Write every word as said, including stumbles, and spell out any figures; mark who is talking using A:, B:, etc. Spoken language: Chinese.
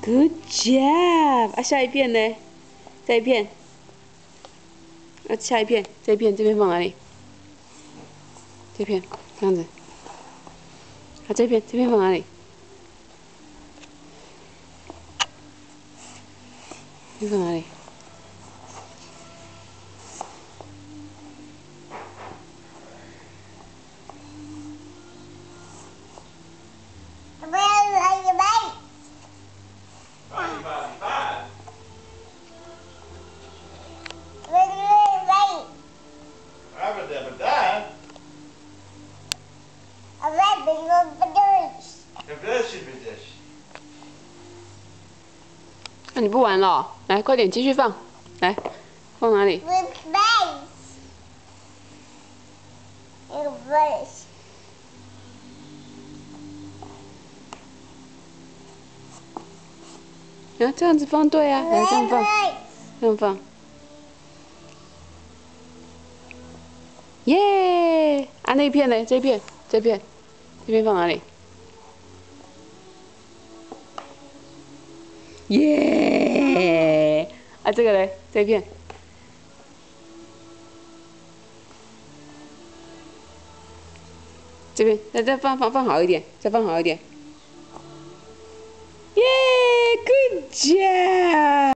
A: Good job！ 啊，下一片呢？这一片。啊，下一片，这一片这边放哪里？这片这样子。啊，这片这片放哪里？这放哪里？ 那、啊、你不玩了、哦？来，快点继续放。来，放哪里？啊，这样子放对啊，来这样放，这样放。耶！啊，那一片呢？这一片，这片，这片放哪里？耶！啊，这个嘞，这一片。这边，再再放放放好一点，再放好一点。耶 ！Good job！